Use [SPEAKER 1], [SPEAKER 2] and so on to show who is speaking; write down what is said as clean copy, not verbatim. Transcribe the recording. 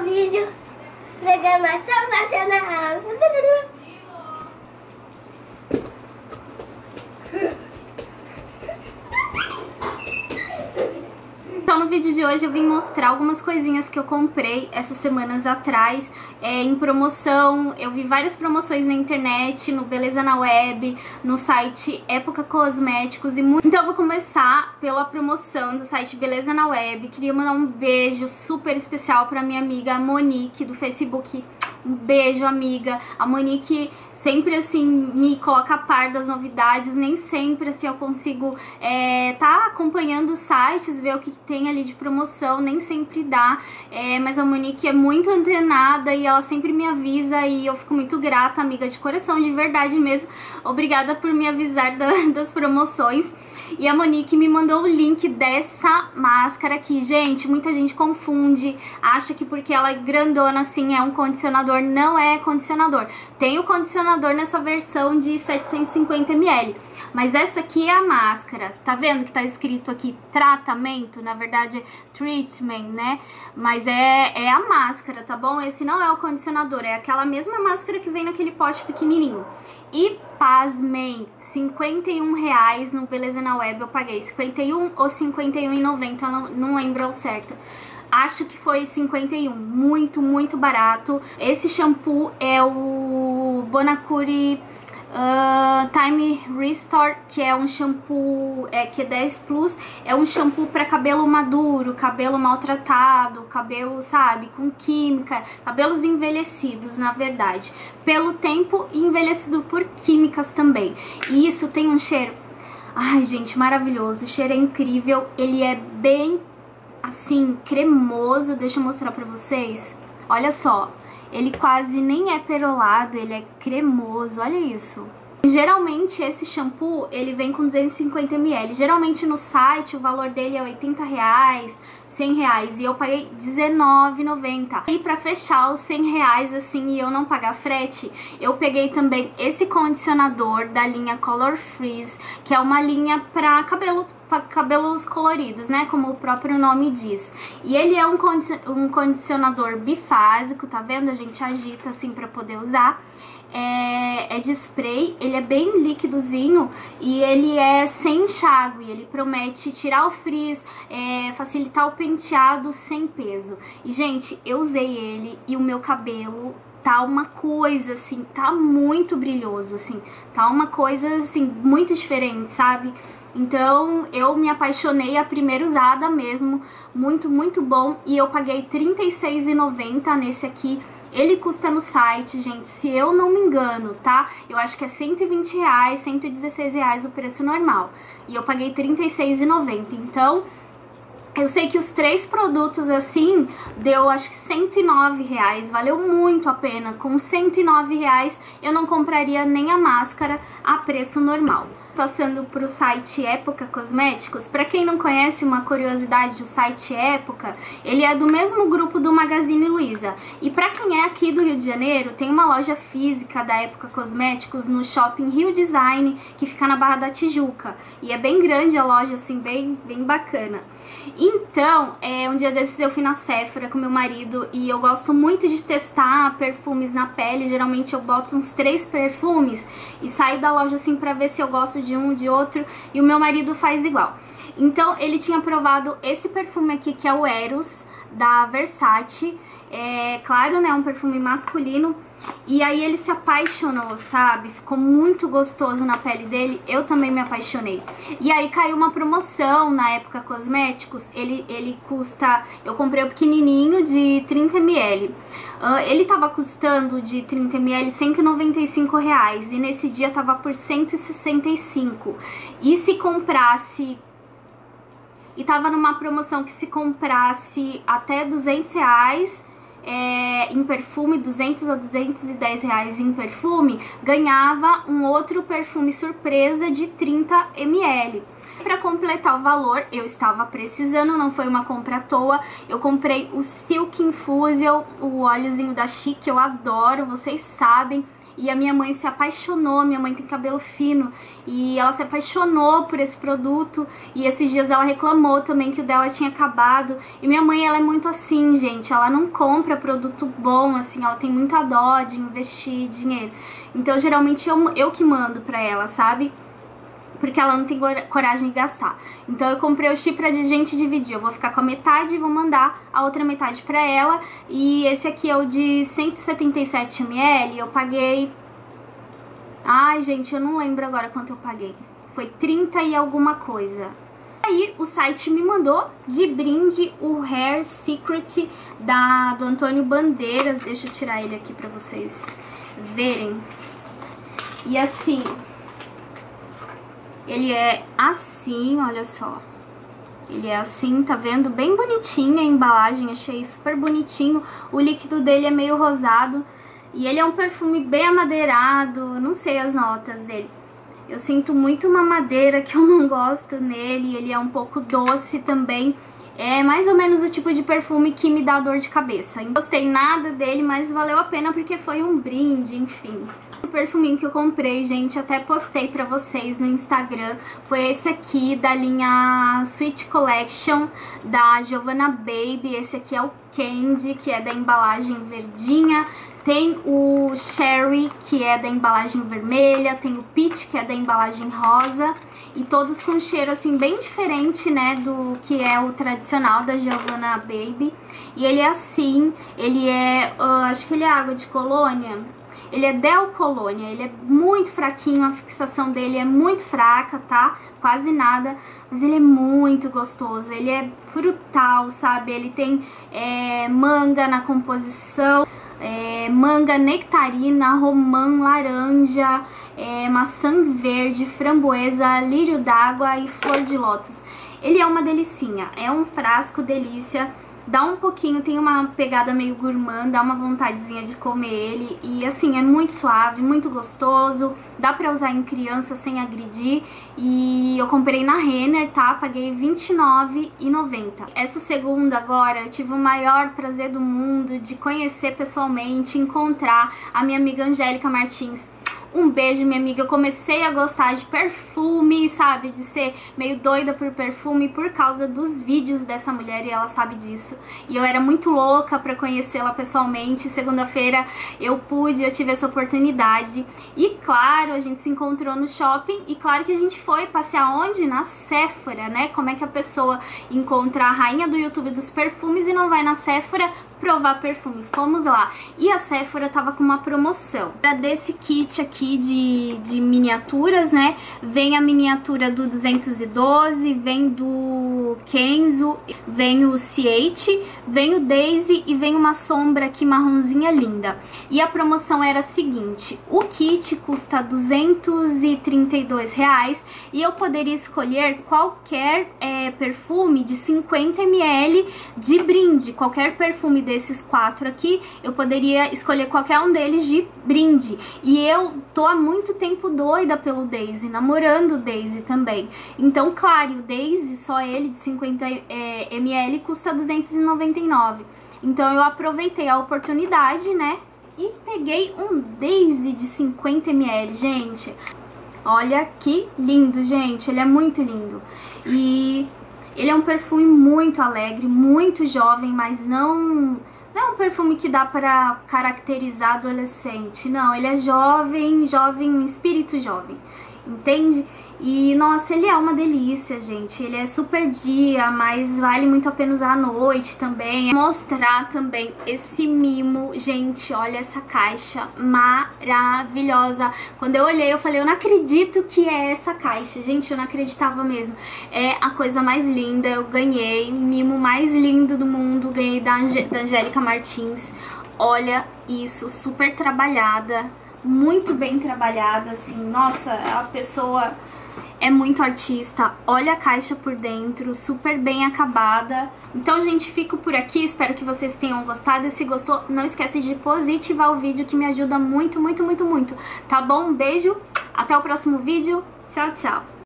[SPEAKER 1] vídeo. Programação Nacional.
[SPEAKER 2] Então no vídeo de hoje eu vim mostrar algumas coisinhas que eu comprei essas semanas atrás em promoção. Eu vi várias promoções na internet, no Beleza na Web, no site Época Cosméticos e muito. Então eu vou começar pela promoção do site Beleza na Web. Queria mandar um beijo super especial pra minha amiga Monique do Facebook. Um beijo, amiga. A Monique sempre, assim, me coloca a par das novidades. Nem sempre, assim, eu consigo tá acompanhando os sites, ver o que tem ali de promoção. Nem sempre dá. Mas a Monique é muito antenada e ela sempre me avisa. E eu fico muito grata, amiga, de coração, de verdade mesmo. Obrigada por me avisar das promoções. E a Monique me mandou o link dessa máscara aqui. Gente, muita gente confunde, acha que porque ela é grandona assim é um condicionador. Não é condicionador. Tem o condicionador nessa versão de 750 ml. Mas essa aqui é a máscara. Tá vendo que tá escrito aqui tratamento? Na verdade é treatment, né? Mas é a máscara, tá bom? Esse não é o condicionador. É aquela mesma máscara que vem naquele pote pequenininho. E pasmem, R$51 no Beleza na Web eu paguei. 51 ou 51,90, não lembro ao certo. Acho que foi 51, muito, muito barato. Esse shampoo é o Bonacure Time Restore, que é um shampoo que é 10 Plus. É um shampoo para cabelo maduro, cabelo maltratado, cabelo, sabe, com química, cabelos envelhecidos, na verdade, pelo tempo e envelhecido por químicas também. E isso tem um cheiro, ai gente, maravilhoso. O cheiro é incrível, ele é bem assim, cremoso. Deixa eu mostrar pra vocês. Olha só, ele quase nem é perolado, ele é cremoso, olha isso. Geralmente esse shampoo, ele vem com 250 ml. Geralmente no site o valor dele é R$80, R$100, e eu paguei R$19,90. E pra fechar os R$100 assim e eu não pagar frete, eu peguei também esse condicionador da linha Color Freeze, que é uma linha pra cabelos coloridos, né, como o próprio nome diz. E ele é um condicionador bifásico, tá vendo? A gente agita assim pra poder usar. É de spray, ele é bem líquidozinho e ele é sem enxágue. Ele promete tirar o frizz, facilitar o penteado sem peso. E gente, eu usei ele e o meu cabelo tá uma coisa assim, tá muito brilhoso assim, tá uma coisa assim muito diferente, sabe? Então eu me apaixonei a primeira usada mesmo, muito, muito bom. E eu paguei R$36,90 nesse aqui. Ele custa no site, gente, se eu não me engano, tá? Eu acho que é R$120, R$116 o preço normal. E eu paguei R$36,90. Então, eu sei que os 3 produtos assim deu acho que R$109, valeu muito a pena. Com R$109 eu não compraria nem a máscara a preço normal. Passando para o site Época Cosméticos, para quem não conhece, uma curiosidade do site Época, ele é do mesmo grupo do Magazine Luiza. E para quem é aqui do Rio de Janeiro, tem uma loja física da Época Cosméticos no Shopping Rio Design, que fica na Barra da Tijuca. E é bem grande a loja, assim, bem bacana. Então, um dia desses eu fui na Sephora com meu marido e eu gosto muito de testar perfumes na pele. Geralmente eu boto uns 3 perfumes e saio da loja assim pra ver se eu gosto de um, de outro, e o meu marido faz igual. Então ele tinha provado esse perfume aqui, que é o Eros, da Versace. É claro, né, um perfume masculino. E aí ele se apaixonou, sabe? Ficou muito gostoso na pele dele. Eu também me apaixonei. E aí caiu uma promoção na Época Cosméticos. Ele custa... Eu comprei o pequenininho de 30 ml. Ele tava custando de 30 ml R$195. E nesse dia tava por 165. E se comprasse... E tava numa promoção que se comprasse até R$200... em perfume, 200 ou 210 reais em perfume, ganhava um outro perfume surpresa de 30 ml. Para completar o valor, eu estava precisando, não foi uma compra à toa, eu comprei o Silk Infusion, o óleozinho da Chic, eu adoro, vocês sabem. E a minha mãe se apaixonou, minha mãe tem cabelo fino, e ela se apaixonou por esse produto, e esses dias ela reclamou também que o dela tinha acabado. E minha mãe, ela é muito assim, gente, ela não compra produto bom, assim, ela tem muita dó de investir dinheiro. Então, geralmente, eu que mando pra ela, sabe? Porque ela não tem coragem de gastar. Então eu comprei o chip pra gente dividir. Eu vou ficar com a metade e vou mandar a outra metade pra ela. E esse aqui é o de 177 ml. Eu paguei... Ai, gente, eu não lembro agora quanto eu paguei. Foi 30 e alguma coisa. Aí o site me mandou de brinde o Hair Secret do Antônio Bandeiras. Deixa eu tirar ele aqui pra vocês verem. E assim... Ele é assim, olha só. Ele é assim, tá vendo? Bem bonitinha a embalagem, achei super bonitinho. O líquido dele é meio rosado. E ele é um perfume bem amadeirado, não sei as notas dele. Eu sinto muito uma madeira que eu não gosto nele, ele é um pouco doce também. É mais ou menos o tipo de perfume que me dá dor de cabeça. Não gostei nada dele, mas valeu a pena porque foi um brinde, enfim. O perfuminho que eu comprei, gente, até postei pra vocês no Instagram, foi esse aqui da linha Sweet Collection da Giovanna Baby. Esse aqui é o Candy, que é da embalagem verdinha. Tem o Sherry, que é da embalagem vermelha. Tem o Peach, que é da embalagem rosa. E todos com cheiro, assim, bem diferente, né, do que é o tradicional da Giovanna Baby. E ele é assim, ele é, acho que ele é água de colônia. Ele é Del Colônia, ele é muito fraquinho, a fixação dele é muito fraca, tá? Quase nada, mas ele é muito gostoso, ele é frutal, sabe? Ele tem manga na composição, manga nectarina, romã, laranja, maçã verde, framboesa, lírio d'água e flor de lótus. Ele é uma delicinha, é um frasco delícia. Dá um pouquinho, tem uma pegada meio gourmand, dá uma vontadezinha de comer ele. E assim, é muito suave, muito gostoso. Dá pra usar em criança sem agredir. E eu comprei na Renner, tá? Paguei R$29,90. Essa segunda agora, eu tive o maior prazer do mundo de conhecer pessoalmente, encontrar a minha amiga Angélica Martins. Um beijo, minha amiga. Eu comecei a gostar de perfume, sabe? De ser meio doida por perfume por causa dos vídeos dessa mulher, e ela sabe disso. E eu era muito louca pra conhecê-la pessoalmente. Segunda-feira eu tive essa oportunidade. E claro, a gente se encontrou no shopping. E claro que a gente foi passear onde? Na Sephora, né? Como é que a pessoa encontra a rainha do YouTube dos perfumes e não vai na Sephora provar perfume? Fomos lá. E a Sephora tava com uma promoção. Era desse kit aqui de miniaturas, né? Vem a miniatura do 212, vem do Kenzo, vem o C8, vem o Daisy e vem uma sombra aqui marronzinha linda. E a promoção era a seguinte: o kit custa R$232 e eu poderia escolher qualquer perfume de 50 ml de brinde. Qualquer perfume desses 4 aqui, eu poderia escolher qualquer um deles de brinde. E eu tô há muito tempo doida pelo Daisy, namorando o Daisy também. Então, claro, o Daisy, só ele de 50 ml, custa R$299. Então eu aproveitei a oportunidade, né? E peguei um Daisy de 50 ml, gente. Olha que lindo, gente. Ele é muito lindo. E ele é um perfume muito alegre, muito jovem, mas não é um perfume que dá para caracterizar adolescente. Não, ele é jovem, um espírito jovem, entende? E, nossa, ele é uma delícia, gente. Ele é super dia, mas vale muito a pena usar à noite também. Vou mostrar também esse mimo. Gente, olha essa caixa maravilhosa. Quando eu olhei, eu falei, eu não acredito que é essa caixa. Gente, eu não acreditava mesmo. É a coisa mais linda. Eu ganhei o mimo mais lindo do mundo. Ganhei da Angélica Martins. Olha isso, super trabalhada. Muito bem trabalhada, assim. Nossa, a pessoa é muito artista. Olha a caixa por dentro, super bem acabada. Então, gente, fico por aqui. Espero que vocês tenham gostado. E se gostou, não esquece de positivar o vídeo, que me ajuda muito, muito, muito, muito. Tá bom? Um beijo, até o próximo vídeo. Tchau, tchau.